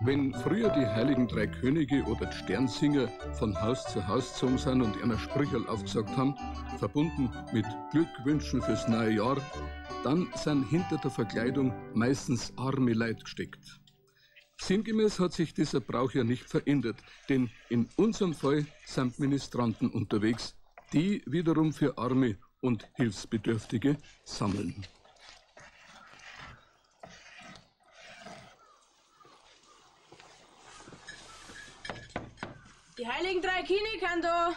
Wenn früher die Heiligen Drei Könige oder die Sternsinger von Haus zu Haus gezogen sind und einer Sprücherl aufgesagt haben, verbunden mit Glückwünschen fürs neue Jahr, dann sind hinter der Verkleidung meistens arme Leute gesteckt. Sinngemäß hat sich dieser Brauch ja nicht verändert, denn in unserem Fall sind Ministranten unterwegs, die wiederum für Arme und Hilfsbedürftige sammeln. Die Heiligen Drei Könige da.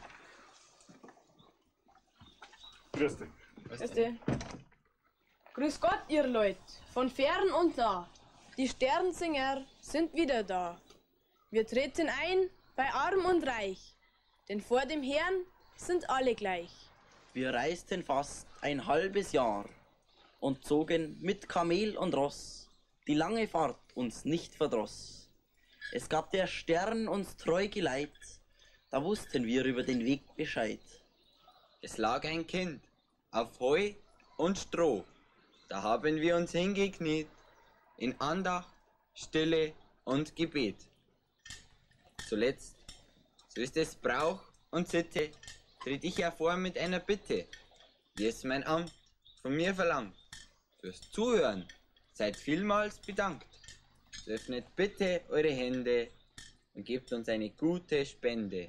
Grüß dich. Grüß dich. Grüß Gott, ihr Leute, von fern und nah. Die Sternsinger sind wieder da. Wir treten ein bei Arm und Reich, denn vor dem Herrn sind alle gleich. Wir reisten fast ein halbes Jahr und zogen mit Kamel und Ross die lange Fahrt uns nicht verdross. Es gab der Stern uns treu geleit, da wussten wir über den Weg Bescheid. Es lag ein Kind auf Heu und Stroh, da haben wir uns hingekniet, in Andacht, Stille und Gebet. Zuletzt, so ist es Brauch und Sitte, tritt ich hervor mit einer Bitte, wie es mein Amt von mir verlangt. Fürs Zuhören seid vielmals bedankt. Öffnet bitte eure Hände und gebt uns eine gute Spende.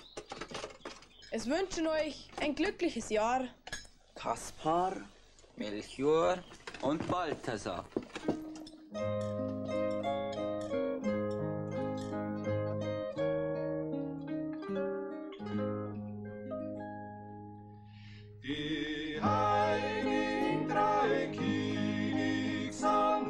Es wünschen euch ein glückliches Jahr Kaspar, Melchior und Balthasar. Die Heiligen Drei Könige sind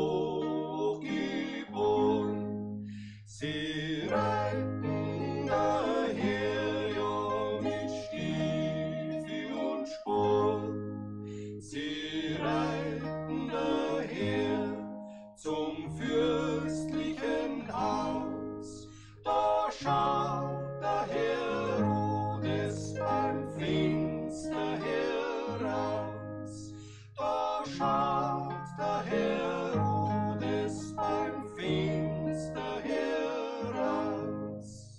hochgeboren. Sie reiten daher, ja, mit Stiefel und Spohr. Sie reiten daher zum fürstlichen Haus. Da schaut der Herodes beim Finster heraus. Da schaut der Herodes beim Finster heraus.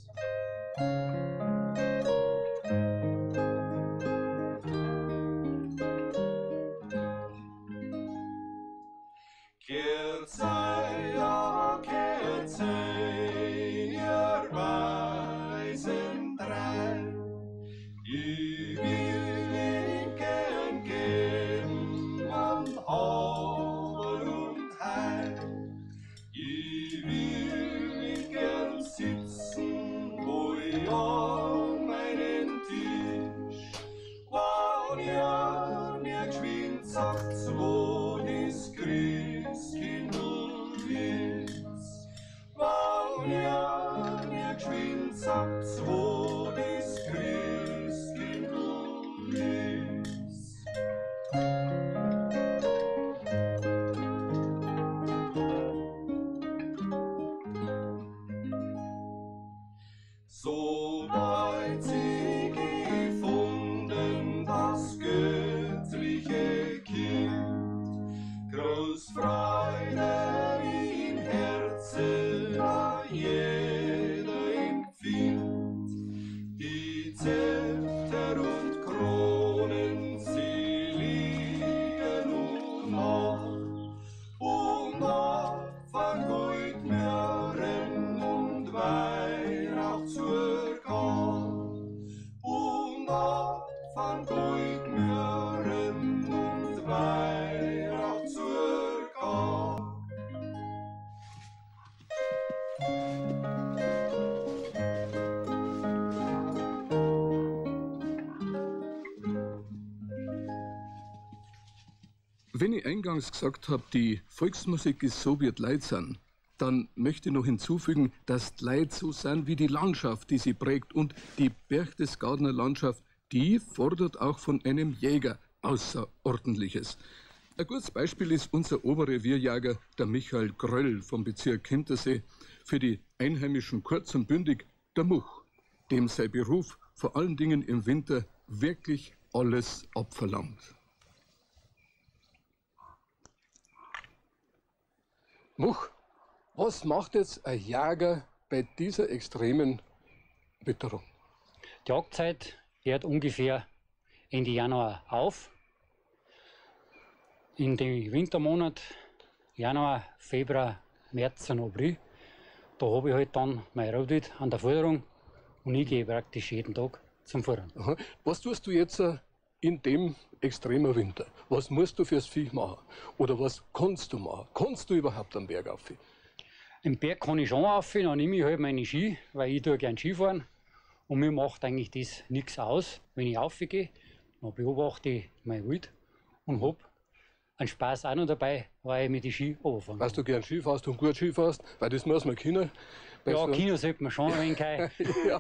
Kehrt sei, ja, kehrt sei, ihr Weisen drei. Ich will Ihnen geben an Abel und Heil. Ich will nicht gern sitzen, wo ich an meinen Tisch. Wann ja mir geschwind sagt, wo das Christkindl ist. Wann ja mir geschwind sagt, wo das Christkindl ist. Sobald sie gefunden das göttliche Kind, groß Freude im Herzen da jeder empfindt. Die Zepter und Kronen, sie liegen nun noch, und Opfer, Goldmöhren und Weihrauch zur Gabe, und Opfer, Goldmöhren und Weihrauch zur Gabe. Wenn ich eingangs gesagt habe, die Volksmusik ist so, wie die Leute sind, dann möchte ich noch hinzufügen, dass die Leute so sind wie die Landschaft, die sie prägt. Und die Berchtesgadener Landschaft, die fordert auch von einem Jäger Außerordentliches. Ein gutes Beispiel ist unser Oberrevierjäger, der Michael Gröll vom Bezirk Hintersee. Für die Einheimischen kurz und bündig der Much, dem sein Beruf vor allen Dingen im Winter wirklich alles abverlangt. Much, Was macht jetzt ein Jäger bei dieser extremen Witterung? Die Jagdzeit hört ungefähr Ende Januar auf. In den Wintermonat, Januar, Februar, März und April, da habe ich halt dann mein Rotwild an der Fütterung und ich gehe praktisch jeden Tag zum Füttern. Aha. Was tust du jetzt in dem extremen Winter? Was musst du fürs Viech machen? Oder was kannst du machen? Kannst du überhaupt am Berg rauf? Im Berg kann ich schon rauf, dann nehme ich halt meine Ski, weil ich tue gern Skifahren. Und mir macht eigentlich das nichts aus, wenn ich raufgehe. Dann beobachte ich mein Wild und habe einen Spaß auch noch dabei, weil ich mit den Ski runterfahre. Weißt du gern Ski fährst und gut Ski fährst? Weil das muss man können. Ja, Kino sollte man schon ein wenig. Ja.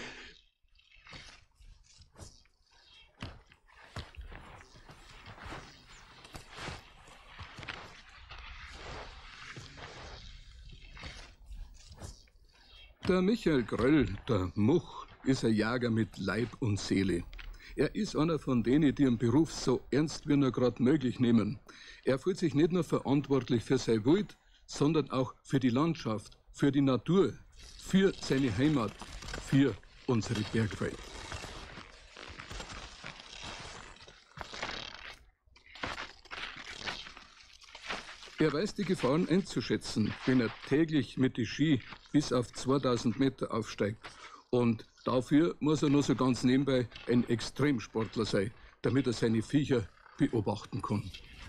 Der Michael Gröll, der Much, ist ein Jäger mit Leib und Seele. Er ist einer von denen, die ihren Beruf so ernst wie nur gerade möglich nehmen. Er fühlt sich nicht nur verantwortlich für sein Wild, sondern auch für die Landschaft, für die Natur, für seine Heimat, für unsere Bergwelt. Er weiß die Gefahren einzuschätzen, wenn er täglich mit den Ski bis auf 2000 Meter aufsteigt. Und dafür muss er nur so ganz nebenbei ein Extremsportler sein, damit er seine Viecher beobachten kann.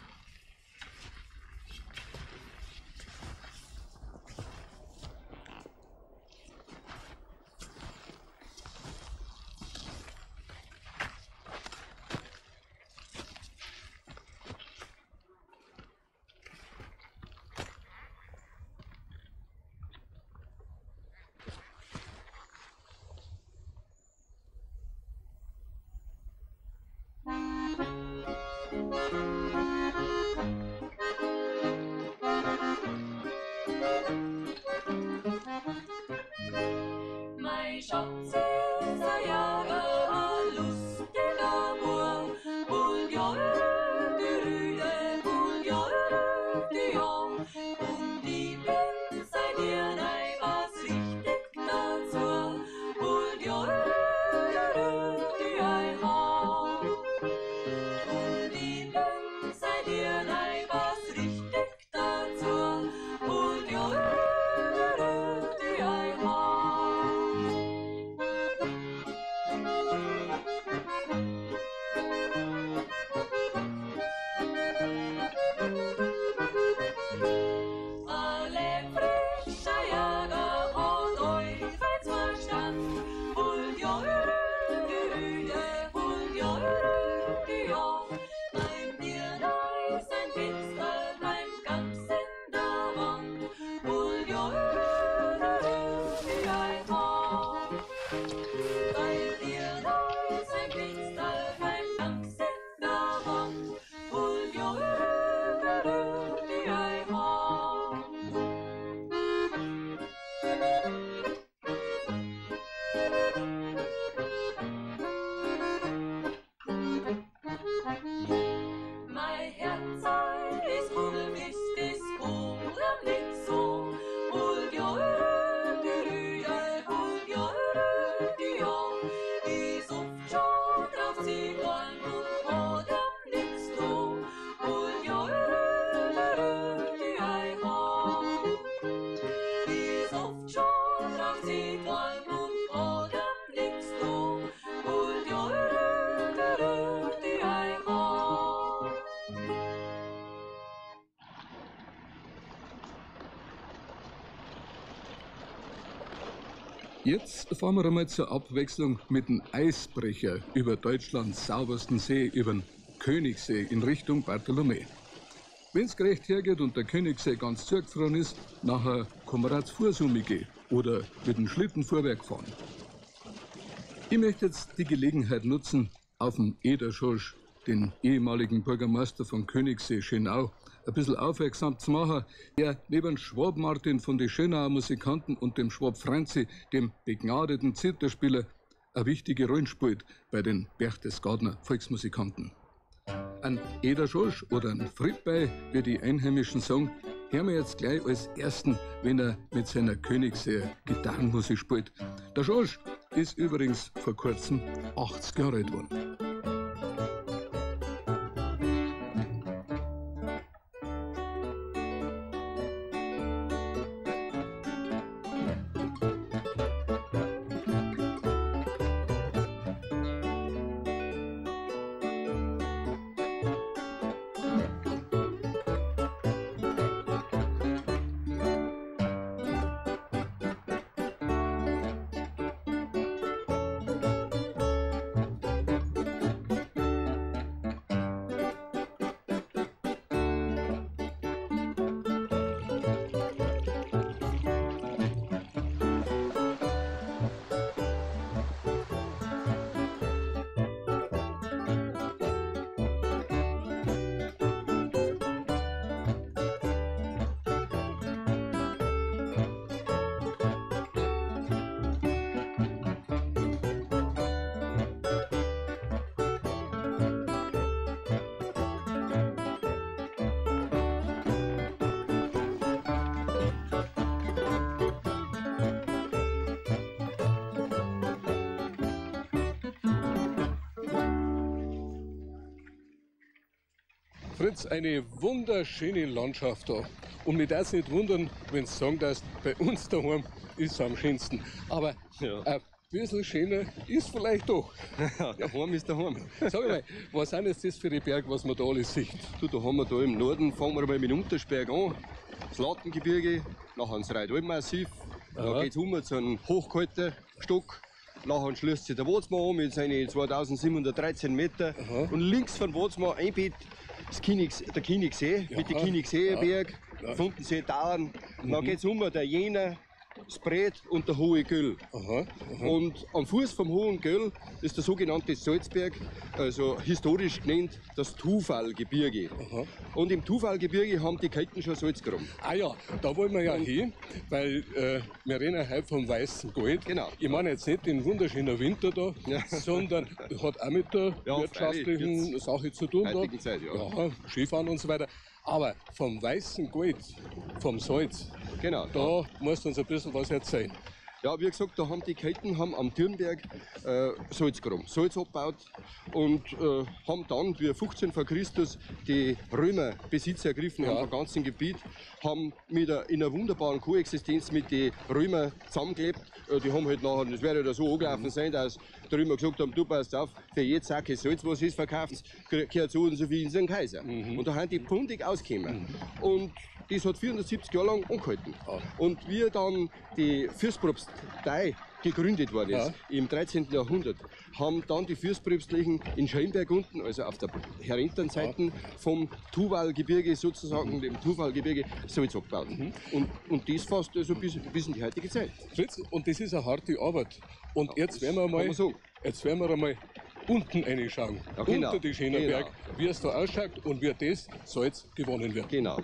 Mein Schatz ist ein Jäger, ein lustiger Bub. Buljor, die Rüde, Buljor, die Jung. Und ich bin seit dir nein was richtig dazu. Buljor, die ein Haar. Und ich bin seit dir nein was richtig dazu. Buljor, die ein Haar. Alle frische Jäger und Teufelsverstand, Buljor, die Rüde, Buljor, die Jung. Beim Dirnei sein Finster bleibt ganz in der Wand, Buljor, die ein Haar. Beim Dirnei sein Finster bleibt ganz in der Wand, Buljor, die ein Haar. Mein Herz ist mulmig, ist Kuchen nicht so. Buljor, die Rüde, Buljor, die Jung. Ich sucht schon drauf Ziegeln und oder nix du. Buljor, die ein Haar. Ich sucht schon drauf Ziegeln und oder nix du. Buljor, die ein Haar. Jetzt fahren wir einmal zur Abwechslung mit dem Eisbrecher über Deutschlands saubersten See, über den Königssee in Richtung Bartholomä. Wenn's gerecht hergeht und der Königssee ganz zugefroren ist, nachher kann man auch zu Fuß umgehen oder mit dem Schlitten vorwärts fahren. Ich möchte jetzt die Gelegenheit nutzen, auf den Ederschorsch, den ehemaligen Bürgermeister von Königssee Schönau, ein bisschen aufmerksam zu machen, der neben Schwab Martin von den Schönauer Musikanten und dem Schwab Franzi, dem begnadeten Zitherspieler, eine wichtige Rolle spielt bei den Berchtesgadener Volksmusikanten. Ein Ederschorsch oder ein Frippei, wie die Einheimischen sagen, hören wir jetzt gleich als ersten, wenn er mit seiner Königsseher Gitarrenmusik spielt. Der Schorsch ist übrigens vor kurzem 80 Jahre alt geworden. Fritz, eine wunderschöne Landschaft da. Und mich darf es nicht wundern, wenn du sagen darfst, bei uns daheim ist es am schönsten. Aber ein bisschen schöner ist vielleicht doch. Ja, daheim ist daheim. Sag mal, was sind jetzt das für die Berge, was man da alles sieht? Du, da haben wir da im Norden, fangen wir mal mit dem Untersberg an. Das Lattengebirge, nachher das Reidalm-Massiv. Da geht es um zu einem hochkalten Stock. Nachher schließt sich der Wotzmann an mit seinen 2713 Meter. Und links von Wotzmann ein Bett der Kinigsee, mit dem Kinigseeberg, Funtensee, Tauern. Dann geht es um der Jena, das Brett und der Hohe Göll. Und am Fuß vom Hohen Göll ist der sogenannte Salzberg, also historisch genannt das Tufallgebirge. Und im Tufallgebirge haben die Kelten schon Salz gegraben. Ah ja, da wollen wir ja hin, weil wir reden heute vom weißen Gold. Genau. Ich meine jetzt nicht den wunderschönen Winter da, sondern hat auch mit der wirtschaftlichen Sache zu tun. Heutigen Zeit, ja. Skifahren und so weiter. Aber vom weißen Gold, vom Salz, Genau. da musst du uns ein bisschen was erzählen. Ja, wie gesagt, da haben die Kelten am Dürnberg Salz gegraben, Salz abgebaut und haben dann, wie 15 vor Christus, die Römer Besitz ergriffen haben vom ganzen Gebiet, haben in einer wunderbaren Koexistenz mit den Römern zusammengelebt. Die haben halt nachher, das wird ja so angelaufen sein, dass die Römer gesagt haben, du passt auf, für jedes Sacke Salz, was ist verkauft, gehört so und so viel in den Kaiser. Und da haben die pundig ausgekommen. Und das hat 470 Jahre lang angehalten. Und wie dann die Fürstpropstei gegründet worden ist, im 13. Jahrhundert, haben dann die Fürstpropstlichen in Schellenberg unten, also auf der herinteren Seite vom Tuwallgebirge sozusagen, dem Tufallgebirge, Salz abgebaut. Und das fast also bis in die heutige Zeit. Fritz, und das ist eine harte Arbeit. Und jetzt werden wir mal, unten reinschauen, genau. unter die Schönerberg, wie es da ausschaut und wie das Salz gewonnen wird. Genau.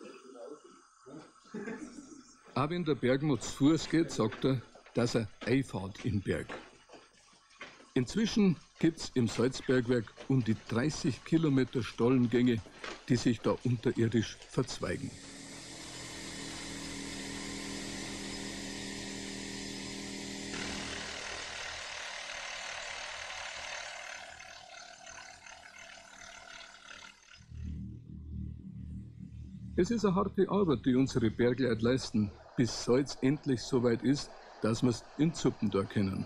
Auch wenn der Bergmann zu Fuß geht, sagt er, dass er einfahrt im Berg. Inzwischen gibt es im Salzbergwerk um die 30 Kilometer Stollengänge, die sich da unterirdisch verzweigen. Es ist eine harte Arbeit, die unsere Bergleute leisten, bis Salz endlich so weit ist, dass wir es in Zuppen da können.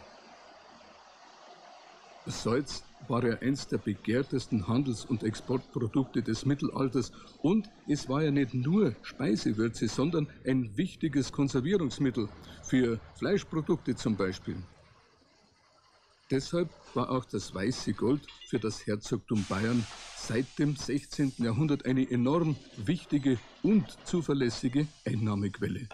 Das Salz war ja eins der begehrtesten Handels- und Exportprodukte des Mittelalters und es war ja nicht nur Speisewürze, sondern ein wichtiges Konservierungsmittel für Fleischprodukte zum Beispiel. Deshalb war auch das weiße Gold für das Herzogtum Bayern seit dem 16. Jahrhundert eine enorm wichtige und zuverlässige Einnahmequelle.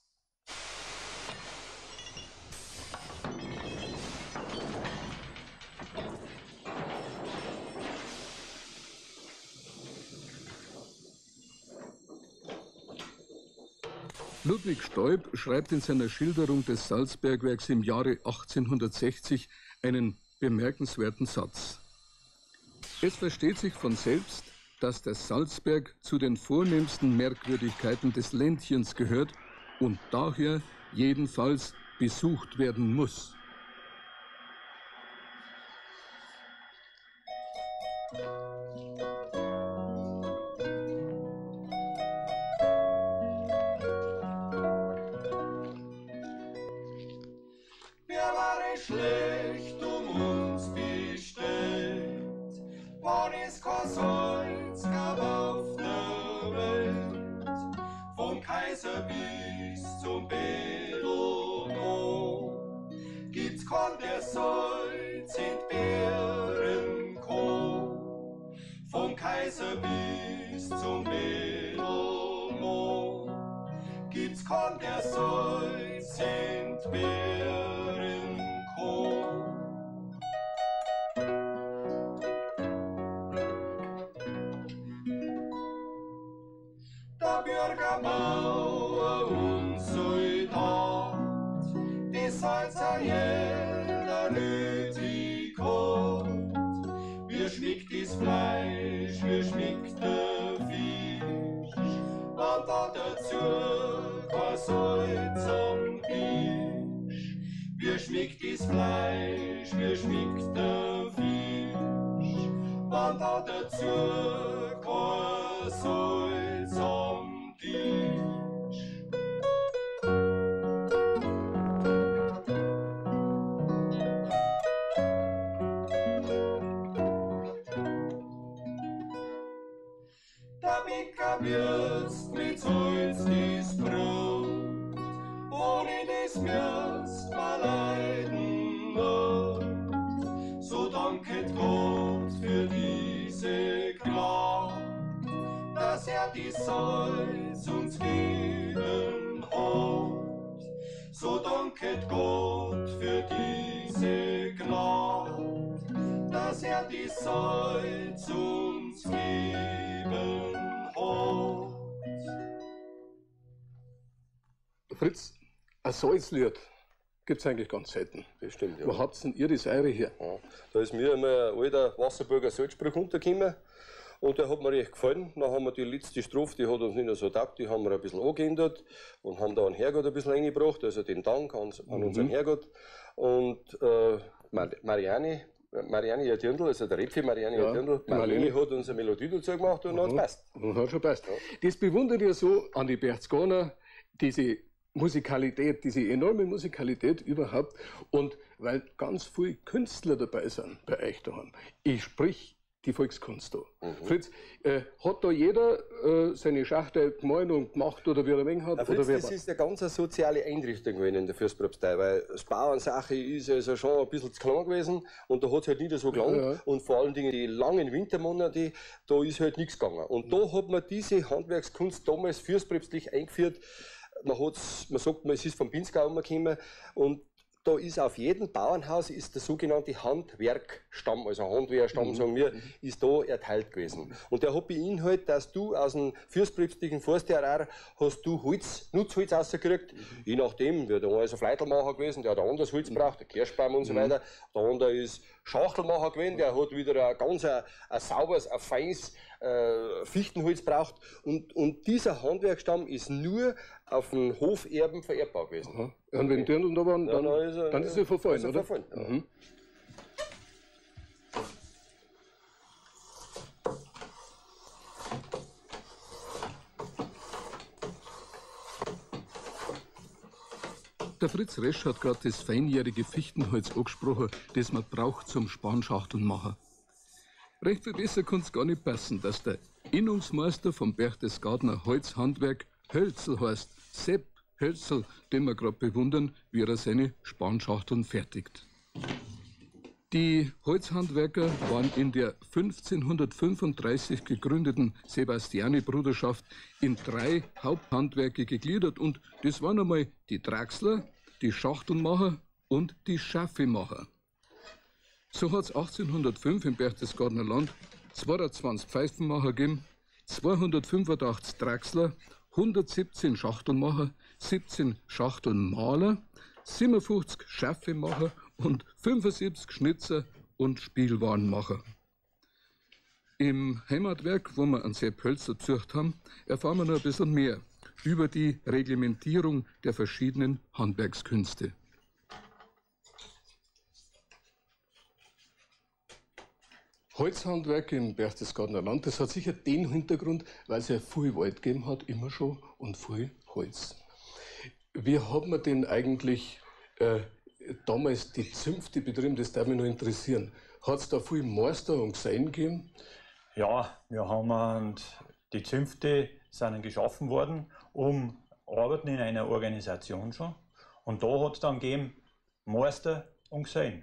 Ludwig Stoib schreibt in seiner Schilderung des Salzbergwerks im Jahre 1860 einen bemerkenswerten Satz. Es versteht sich von selbst, dass der Salzberg zu den vornehmsten Merkwürdigkeiten des Ländchens gehört und daher jedenfalls besucht werden muss. Wer war schlecht uns bestellt, wann es kein Salz gab auf der Welt, vom Kaiser bis zum Bedelno, gibt's kein der Salz entbehren kann, vom Kaiser bis zum Bedelno, gibt's kein der Salz entbehren kann. Der Bürgermauer und Soldat, die Salzer jeder nötig hat. Wie schmeckt das Fleisch, wie schmeckt der Fisch, und da dazu kein Salz am Tisch. Wie schmeckt das Fleisch, wie schmeckt der Fisch, und da dazu kein Salz am Tisch. Der Bäcker würzt mit Salz das Brot, ohne das mir's verleiden wird. So danket Gott für diese Gnade, dass die Salz uns geben hat. So danket Gott für diese Gnade, dass die Salz uns geben hat. Fritz, ein Salzlied gibt es eigentlich ganz selten. Das stimmt, ja. Wo habt denn ihr das eure her? Ja. Da ist mir einmal ein alter Wasserburger Salzspruch runtergekommen und der hat mir recht gefallen. Dann haben wir die letzte Strophe, die hat uns nicht mehr so taugt, die haben wir ein bisschen angeändert und haben da einen Herrgott ein bisschen eingebracht, also den Dank an unseren Herrgott. Und Marianne Dirndl, also der Repfi Marianne Dirndl, Marlene hat uns eine Melodie dazu gemacht und dann hat es passt. Hat schon passt. Ja. Das bewundert ihr so an die Berchtesgadener, diese Musikalität, diese enorme Musikalität überhaupt, und weil ganz viele Künstler dabei sind bei euch daheim. Ich sprich die Volkskunst da. Fritz, hat da jeder seine Schachtel gemalt und gemacht oder wie er wenig hat? Fritz, oder wer das ist eine ganz soziale Einrichtung gewesen in der Fürstpropstei, weil das Bauernsache ist also schon ein bisschen zu klein gewesen und da hat es halt nicht so gelangt und vor allen Dingen die langen Wintermonate, da ist halt nichts gegangen. Und da hat man diese Handwerkskunst damals fürstpropstlich eingeführt. Man sagt, es ist vom Pinzgau gekommen und da ist auf jedem Bauernhaus ist der sogenannte Handwerkstamm, also Handwehrstamm, sagen wir, ist da erteilt gewesen. Und der hat beinhaltet, dass du aus dem fürstpropstlichen Forstterrain hast du Holz, Nutzholz rausgekriegt, je nachdem, wie der eine ist ein Fleitelmacher gewesen, der hat ein anderes Holz gebraucht, der Kirschbaum und so weiter. Der andere ist Schachtelmacher gewesen, der hat wieder ein ganz sauberes, ein feines Fichtenholz braucht. Und dieser Handwerkstamm ist nur auf den Hoferben vererbbar gewesen. Aha. Und wenn Dirndl da waren, dann ist er verfallen, oder? Verfallen, ja. Der Fritz Resch hat gerade das feinjährige Fichtenholz angesprochen, das man braucht zum Spanschachteln machen. Recht viel besser kann es gar nicht passen, dass der Innungsmeister vom Berchtesgadener Holzhandwerk Hölzel heißt, Sepp Hölzel, den wir gerade bewundern, wie er seine Spanschachteln fertigt. Die Holzhandwerker waren in der 1535 gegründeten Sebastiani-Bruderschaft in 3 Haupthandwerke gegliedert und das waren einmal die Draxler, die Schachtelmacher und die Schaffemacher. So hat es 1805 im Berchtesgadener Land 22 Pfeifenmacher gegeben, 285 Draxler, 117 Schachtelmacher, 17 Schachtelmaler, 57 Schaffemacher und 75 Schnitzer und Spielwarenmacher. Im Heimatwerk, wo wir einen Sepp Hölzer besucht haben, erfahren wir noch ein bisschen mehr über die Reglementierung der verschiedenen Handwerkskünste. Holzhandwerk im Berchtesgadener Land, das hat sicher den Hintergrund, weil es ja viel Wald gegeben hat, immer schon, und viel Holz. Wie hat man denn eigentlich damals die Zünfte betrieben? Das darf mich noch interessieren. Hat es da viel Meister und Gesellen gegeben? Ja, wir haben die Zünfte sind geschaffen worden, um arbeiten in einer Organisation schon. Und da hat es dann gegeben Meister und Gesellen.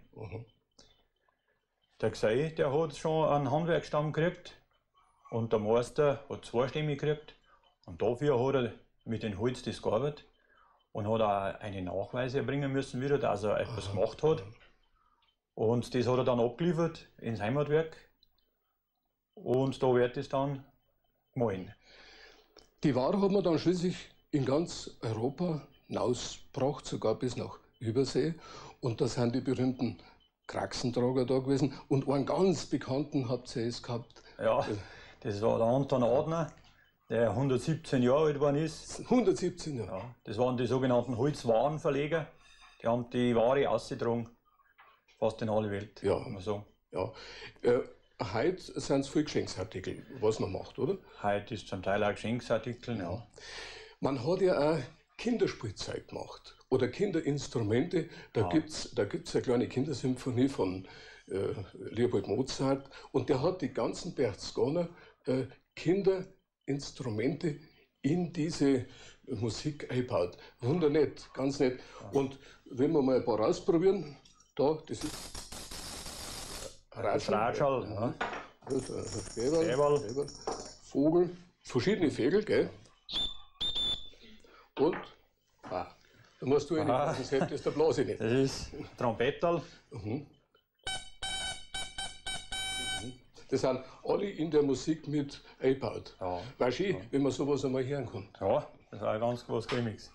Der Gesell, der hat schon einen Handwerksstamm gekriegt und der Meister hat 2 Stämme gekriegt. Und dafür hat er mit dem Holz das gearbeitet und hat auch eine Nachweise erbringen müssen, wieder, dass er etwas gemacht hat. Und das hat er dann abgeliefert ins Heimatwerk und da wird es dann gemahlen. Die Ware hat man dann schließlich in ganz Europa hinausgebracht, sogar bis nach Übersee. Und da sind die berühmten Kraxentrager da gewesen. Und einen ganz bekannten habt ihr es gehabt. Ja, das war der Anton Adner, der 117 Jahre alt geworden ist. 117 Jahre? Ja, das waren die sogenannten Holzwarenverleger. Die haben die Ware ausgetragen, fast in alle Welt, ja, kann man sagen. Ja. Heute sind es viele Geschenksartikel, was man macht, oder? Heute ist zum Teil auch Geschenksartikel, ja. Man hat ja auch Kinderspielzeug gemacht oder Kinderinstrumente. Da gibt's eine kleine Kindersymphonie von Leopold Mozart und der hat die ganzen Berchtesgadener Kinderinstrumente in diese Musik eingebaut. Wundernett, ganz nett. Und wenn wir mal ein paar ausprobieren, da, das ist Ratschal, ja. Gäberl, Vogel, verschiedene Vögel, gell? Und, da musst du das Selbst ist der Blase nicht. Das ist Trompetterl. Das sind alle in der Musik mit eingebaut. Ja. War schön, wenn man sowas einmal hören kann. Ja, das ist auch ganz was Grimmiges.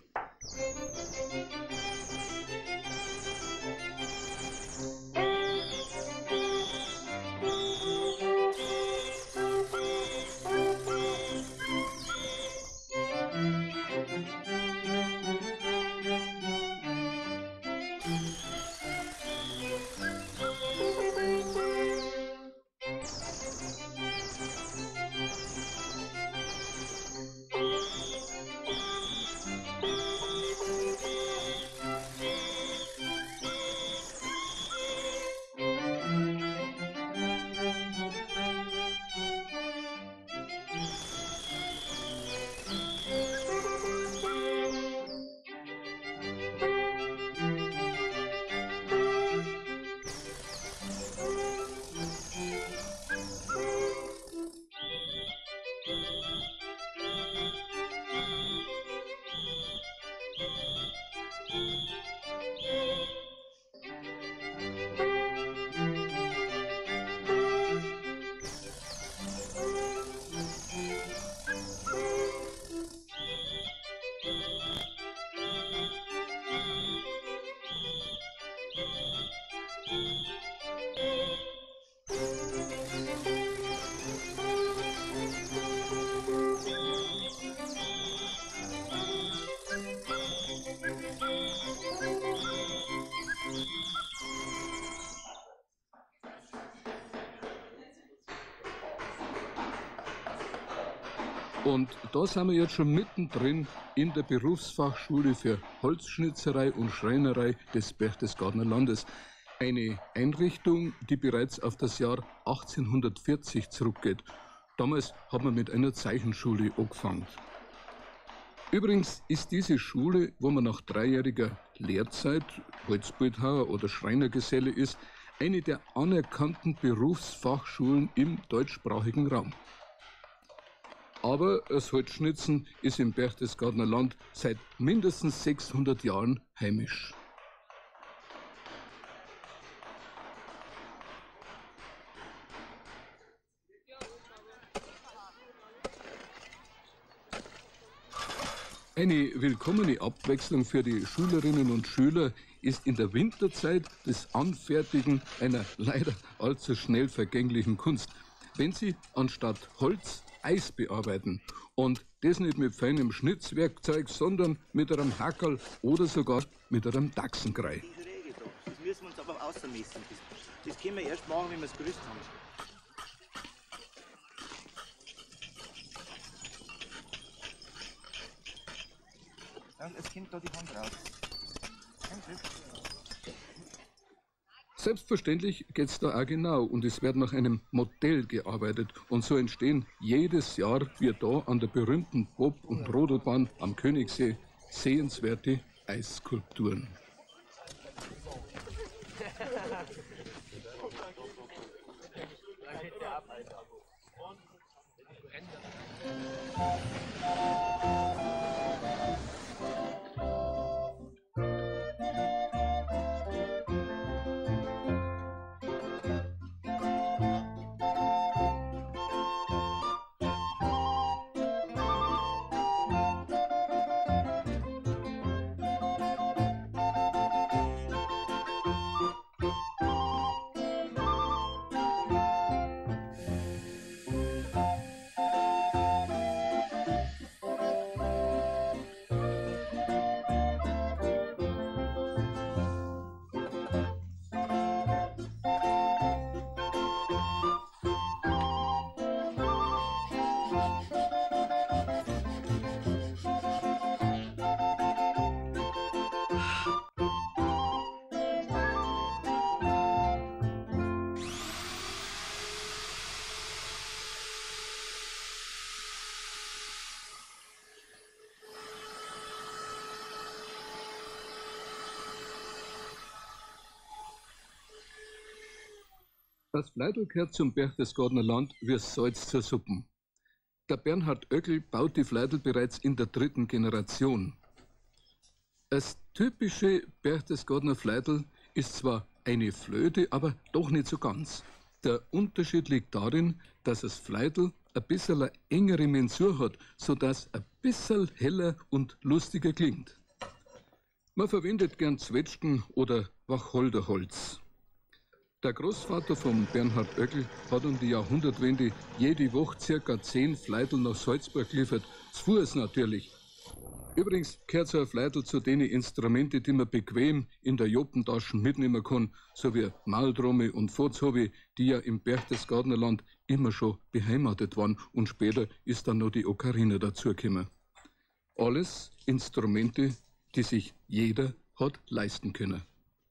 Und da sind wir jetzt schon mittendrin in der Berufsfachschule für Holzschnitzerei und Schreinerei des Berchtesgadener Landes. Eine Einrichtung, die bereits auf das Jahr 1840 zurückgeht. Damals hat man mit einer Zeichenschule angefangen. Übrigens ist diese Schule, wo man nach 3-jähriger Lehrzeit Holzbildhauer oder Schreinergeselle ist, eine der anerkannten Berufsfachschulen im deutschsprachigen Raum. Aber das Holzschnitzen ist im Berchtesgadener Land seit mindestens 600 Jahren heimisch. Eine willkommene Abwechslung für die Schülerinnen und Schüler ist in der Winterzeit das Anfertigen einer leider allzu schnell vergänglichen Kunst. wenn sie anstatt Holz Eis bearbeiten. Und das nicht mit feinem Schnitzwerkzeug, sondern mit einem Hackerl oder sogar mit einem Dachsenkrei. Das müssen wir uns aber außermessen. Das können wir erst machen, wenn wir es gerüstet haben. Und es kommt da die Hand raus. Selbstverständlich geht es da auch genau und es wird nach einem Modell gearbeitet und so entstehen jedes Jahr, wie da an der berühmten Bob- und Rodelbahn am Königssee, sehenswerte Eisskulpturen. Das Fleidl gehört zum Berchtesgadener Land wie Salz zur Suppen. Der Bernhard Oeckel baut die Fleidl bereits in der 3. Generation. Das typische Berchtesgadener Fleidl ist zwar eine Flöte, aber doch nicht so ganz. Der Unterschied liegt darin, dass das Fleidl ein bisschen eine engere Mensur hat, sodass ein bisschen heller und lustiger klingt. Man verwendet gern Zwetschgen oder Wacholderholz. Der Großvater von Bernhard Oeckel hat um die Jahrhundertwende jede Woche ca. 10 Fleidl nach Salzburg geliefert. Zu Fuß natürlich. Übrigens gehört so ein Fleidl zu den Instrumenten, die man bequem in der Joppentasche mitnehmen kann, so wie Maultrommel und Furzhobel, die ja im Berchtesgadener Land immer schon beheimatet waren und später ist dann noch die Ocarina dazugekommen. Alles Instrumente, die sich jeder hat leisten können.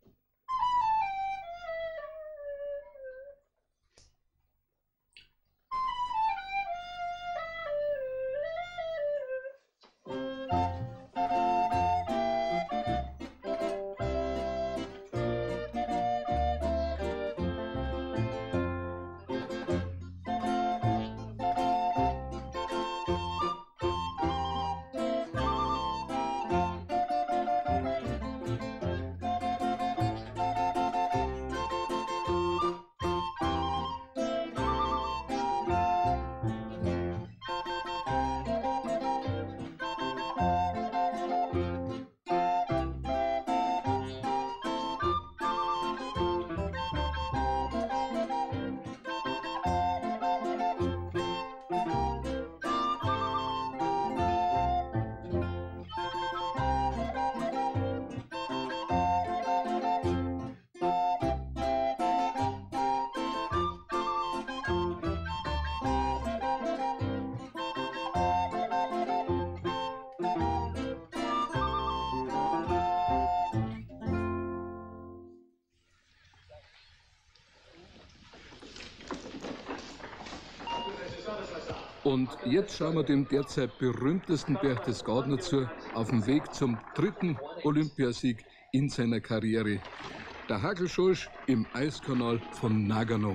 Und jetzt schauen wir dem derzeit berühmtesten Berchtesgadener zu, auf dem Weg zum 3. Olympiasieg in seiner Karriere. Der Hackelschosch im Eiskanal von Nagano.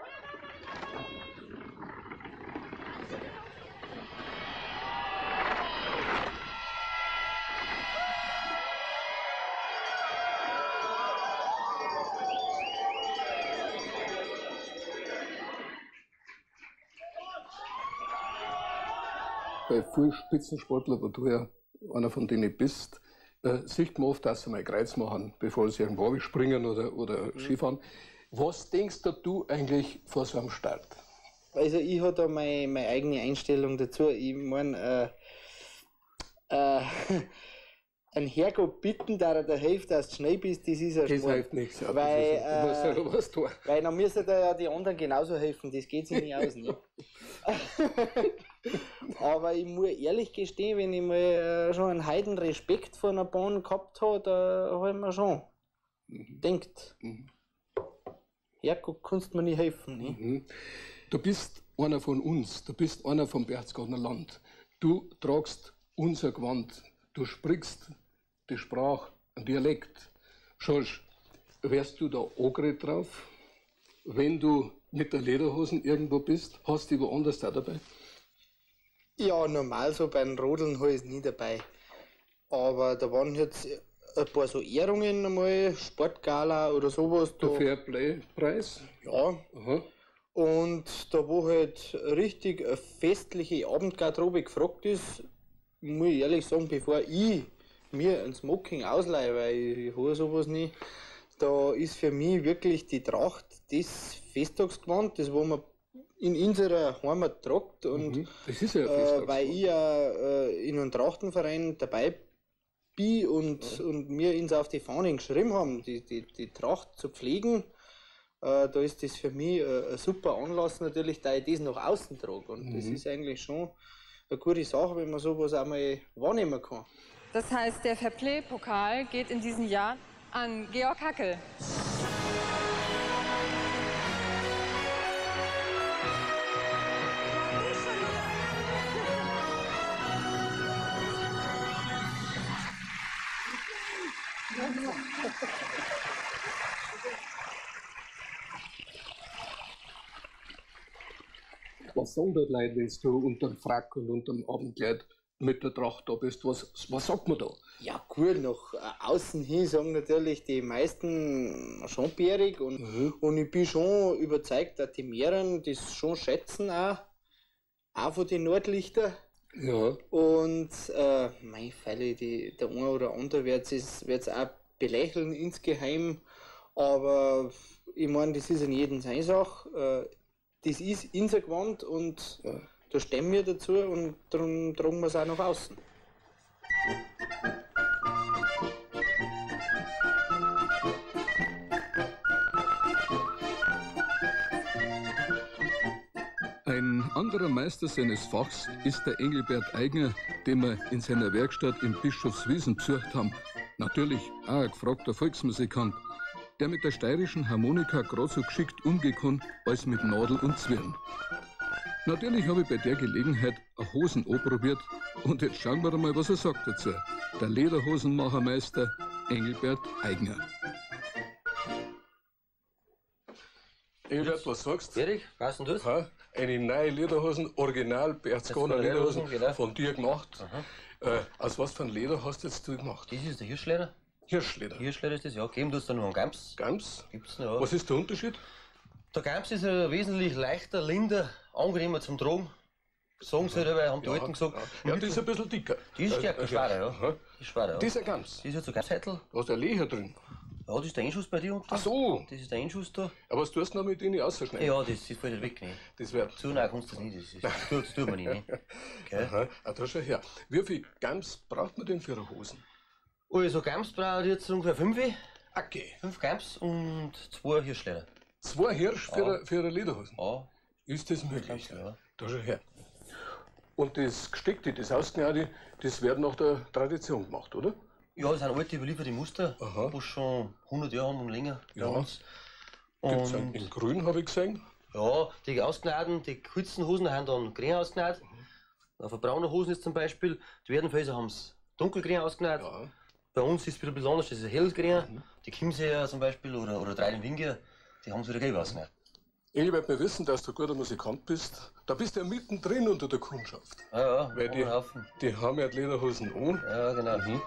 Bei vielen Spitzensportlern, wo du ja einer von denen bist, sieht man oft, dass sie mal Kreuz machen, bevor sie irgendwo springen oder Skifahren. Was denkst du eigentlich vor so einem Start? Also ich habe da meine eigene Einstellung dazu. Ich meine, ein Herrgott bitten, da er da hilft, dass du schnell bist, das ist ein Das Sport. hilft nichts. Ja. Weil, Du musst ja noch was tun. weil dann müssen da ja die anderen genauso helfen, das geht sich nicht aus. Ne? Aber ich muss ehrlich gestehen, wenn ich mal schon einen heiden Respekt vor einer Bahn gehabt habe, da habe ich mir schon gedacht, Herrgott, kannst du mir nicht helfen. Ne? Du bist einer von uns, du bist einer vom Berchtesgadener Land. Du tragst unser Gewand, du sprichst die Sprache, ein Dialekt. Schorsch, wärst du da angeredet drauf, wenn du mit der Lederhosen irgendwo bist? Hast du die woanders auch dabei? Ja, normal so bei den Rodeln habe ich es nie dabei. Aber da waren jetzt ein paar so Ehrungen einmal, Sportgala oder sowas. Der Da, Fairplay-Preis? ja. Aha. Und da wo halt richtig eine festliche Abendgarderobe gefragt ist, muss ich ehrlich sagen, bevor ich mir ein Smoking ausleihe, weil ich habe sowas nie, da ist für mich wirklich die Tracht das Festtagsgewand, das wo man in unserer Heimat tragt. Und Das ist ja ein Festtagsgewand. weil ich ja in einem Trachtenverein dabei bin und mir ins auf die Fahnen geschrieben haben, die Tracht zu pflegen, da ist das für mich ein super Anlass natürlich, da ich das nach außen trage. Und das ist eigentlich schon eine gute Sache, wenn man sowas auch mal wahrnehmen kann. Das heißt, der Fairplay-Pokal geht in diesem Jahr an Georg Hackel. Was sagen dort Leute, wenn du unterm Frack und unterm Abendkleid mit der Tracht da bist? Was sagt man da? Ja gut, nach außen hin sagen natürlich die meisten schon bärig und ich bin schon überzeugt, dass die mehreren das schon schätzen auch von den Nordlichter. Ja. Und mein Falle, der eine oder andere wird es auch belächeln insgeheim, aber ich meine, das ist in jedem seine Sache. Das ist unser Gewand und da stehen wir dazu und darum tragen wir es auch nach außen. Ein anderer Meister seines Fachs ist der Engelbert Eigner, den wir in seiner Werkstatt in Bischofswiesen besucht haben. Natürlich auch ein gefragter Volksmusikant, der mit der steirischen Harmonika gerade so geschickt umgehen kann, als mit Nadel und Zwirn. Natürlich habe ich bei der Gelegenheit eine Hosen anprobiert und jetzt schauen wir mal, was er sagt dazu. Der Lederhosenmachermeister Engelbert Eigner. Engelbert, was sagst du? Erich, was denn das? Eine neue Lederhosen, original Berchtesgadener Lederhosen, genau. von dir gemacht. Aus was für ein Leder hast jetzt du gemacht? Das ist der Hirschleder. Hirschleder? Hirschleder ist das, ja. Geben tust du noch einen Gams. Gams? Gibt's noch, ja. Was ist der Unterschied? Der Gams ist wesentlich leichter, linder, angenehmer zum Tragen. Sagen sie halt, haben die Alten gesagt. Ja, die ist ein bisschen dicker. Die ist stärker, schwerer, ja. Aha. Die ist schwerer, ja. Das ist ein Gams. Das ist jetzt so Gamsheitel. Da hast du ein Leder drin. Ja, das ist der Einschuss bei dir unten. Ach so. Das ist der Einschuss da. Aber was tust du noch mit denen ausschneiden? Ja, das fällt nicht weg, ne. Das wird. Zu nah kannst du das nicht, das tut man nicht, ne. Okay. Aha, da schau her. Wie viel Gams braucht man denn für eine Hosen? Also Gams braucht jetzt ungefähr 5. Okay. 5 Gams und 2 Hirschleder. 2 Hirsch für eine Lederhosen? Ja. Ist das möglich? Ja. Da schau her. Und das Gesteckte, das Ausgenaute, das wird nach der Tradition gemacht, oder? Ja, das sind alte überlieferte Muster, die schon 100 Jahre haben und länger bei Ja. uns. Gibt's Und einen in Grün, habe ich gesehen. ja, die ausgnaden, die kurzen Hosen haben dann grün ausgenäht. Auf braune Hosen ist zum Beispiel, die Werdenfelser haben es dunkelgrün ausgenäht. Bei uns ist es ein bisschen anders, das ist hellgrün. Die Chiemseer zum Beispiel oder Dreiden Winger, die haben es wieder gelb ausgenäht. Engelbert, wir wissen, dass du ein guter Musikant bist. Da bist du ja mittendrin unter der Kundschaft. Ja, Weil die haben ja die Lederhosen an. Ja, genau.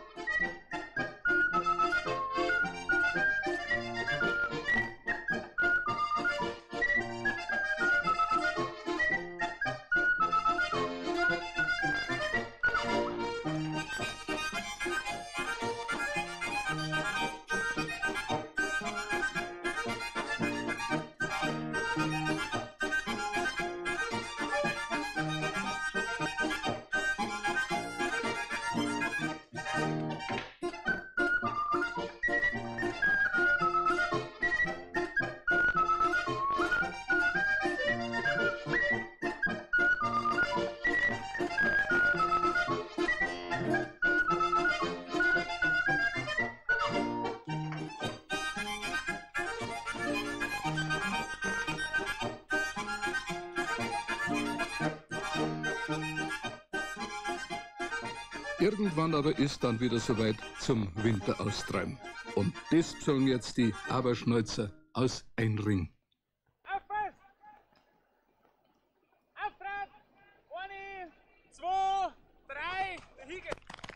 Irgendwann aber ist dann wieder soweit zum Winteraustreiben. Und das sollen jetzt die Aberschnäuzer aus Einring. Aufpass! Auftrat! 1, 2, 3, Hügel!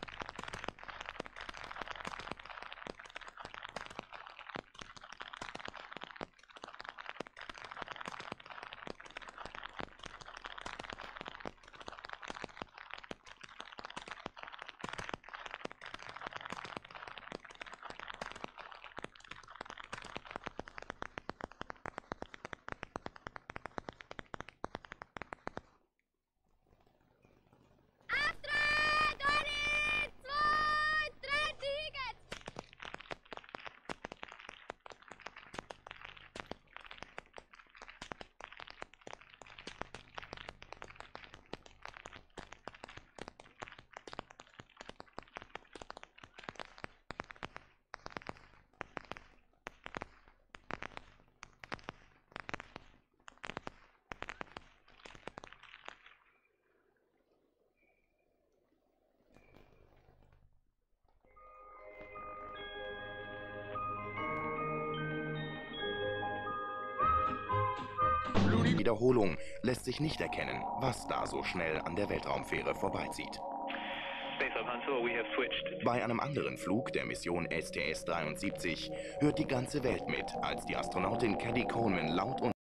Wiederholung lässt sich nicht erkennen, was da so schnell an der Weltraumfähre vorbeizieht. Bei einem anderen Flug der Mission STS-73 hört die ganze Welt mit, als die Astronautin Cady Coleman laut und